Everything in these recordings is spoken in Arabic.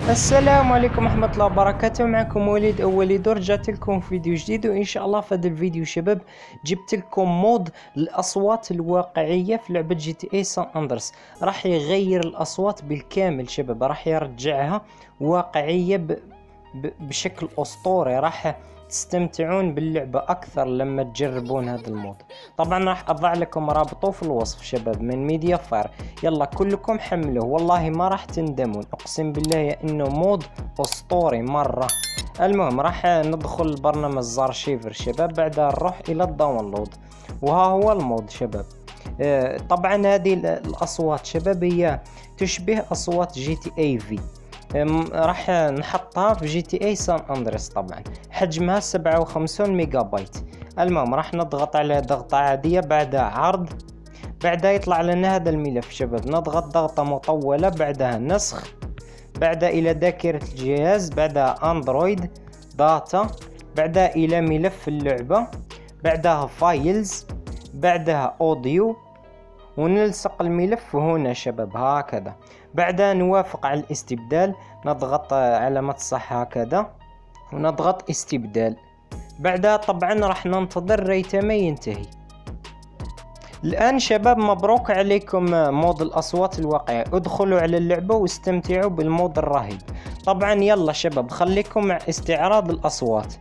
السلام عليكم ورحمة الله وبركاته. معكم وليد وليد، رجعت لكم في فيديو جديد، وإن شاء الله في هذا الفيديو شباب جبت لكم مود الأصوات الواقعية في لعبة جي تي اي سان أندرس. راح يغير الأصوات بالكامل شباب، راح يرجعها واقعية بشكل أسطوري. راح تستمتعون باللعبة أكثر لما تجربون هذا المود. طبعا راح أضع لكم رابطه في الوصف شباب من ميديا فاير. يلا كلكم حملوه، والله ما راح تندمون، أقسم بالله إنه مود أسطوري مرة. المهم راح ندخل برنامج زارشيفر شباب، بعدها نروح إلى الداونلود، وها هو المود شباب. طبعا هذه الأصوات شباب هي تشبه أصوات جي تي اي في. راح نحطها في جي تي اي سان اندريس. طبعا حجمها 57 ميجا بايت. المهم راح نضغط على ضغطة عادية، بعدها عرض، بعدها يطلع لنا هذا الملف شباب. نضغط ضغطة مطولة، بعدها نسخ، بعدها الى ذاكرة الجهاز، بعدها اندرويد داتا، بعدها الى ملف اللعبة، بعدها فايلز، بعدها اوديو، ونلصق الملف هنا شباب هكذا. بعدها نوافق على الاستبدال، نضغط علامة صح هكذا ونضغط استبدال. بعدها طبعا راح ننتظر ريتما ينتهي. الآن شباب مبروك عليكم مود الأصوات الواقعية. ادخلوا على اللعبة واستمتعوا بالمود الرهيب. طبعا يلا شباب خليكم مع استعراض الأصوات.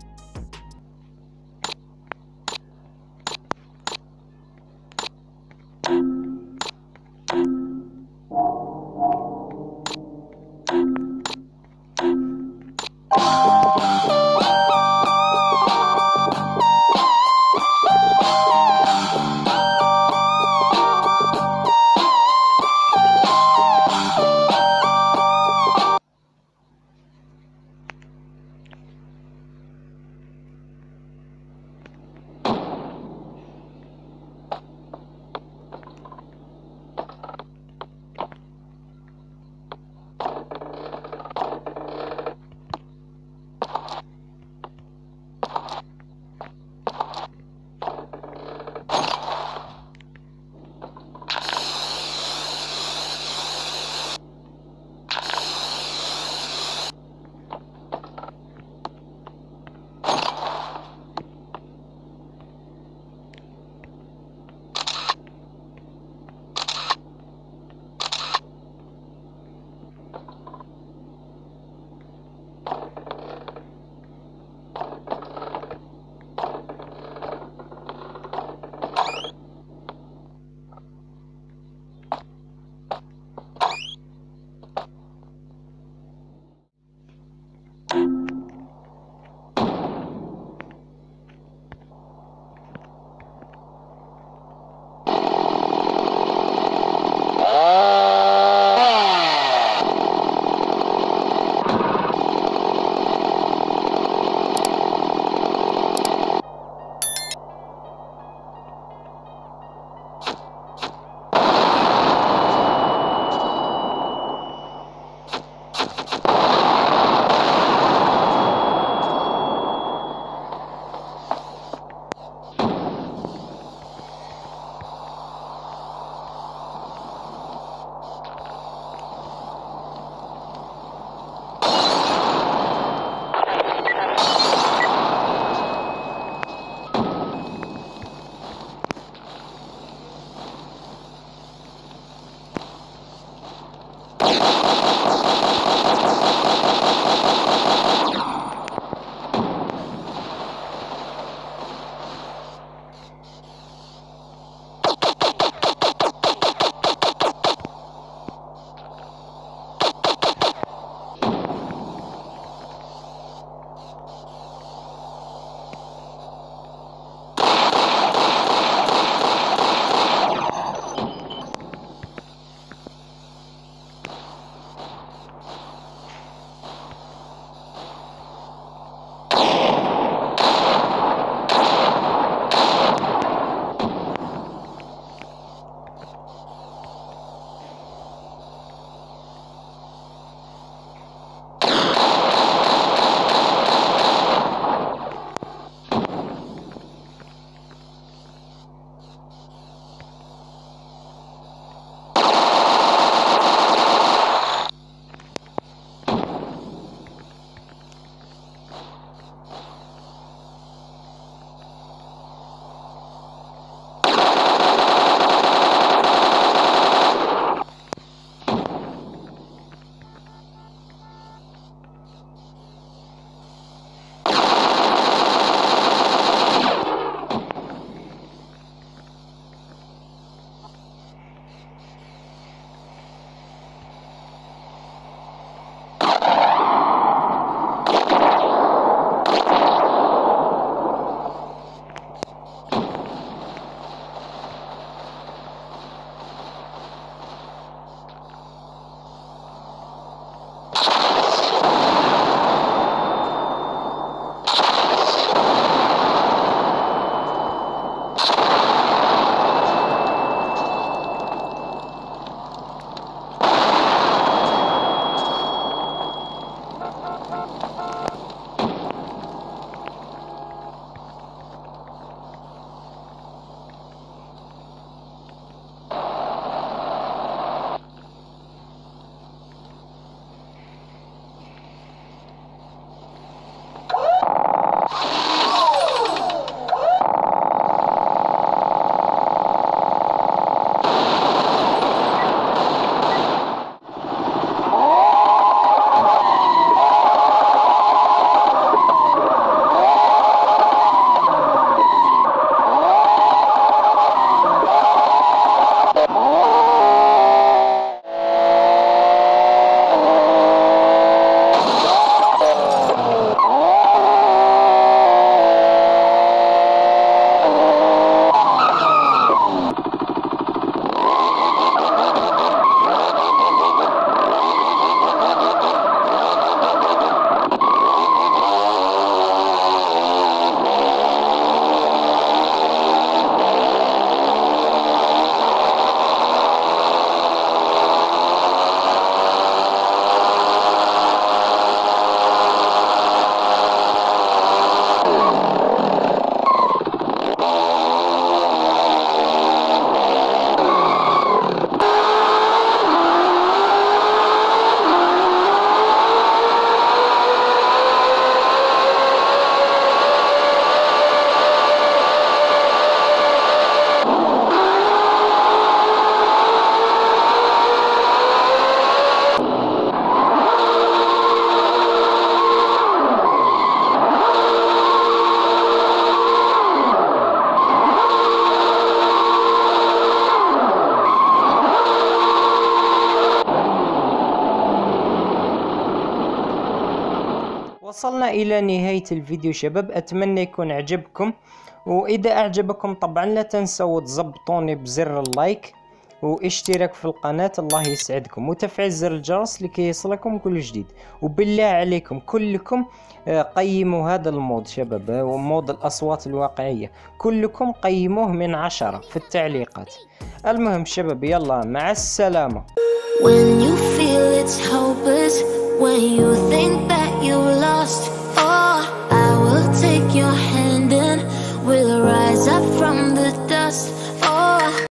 وصلنا الى نهاية الفيديو شباب، اتمنى يكون عجبكم، واذا اعجبكم طبعا لا تنسوا تزبطوني بزر اللايك واشتراك في القناة، الله يسعدكم، وتفعيل زر الجرس لكي يصلكم كل جديد. وبالله عليكم كلكم قيموا هذا المود شباب، ومود الأصوات الواقعية، كلكم قيموه من 10 في التعليقات. المهم شباب يلا مع السلامة. When you feel it's hopeless, when you think that you lost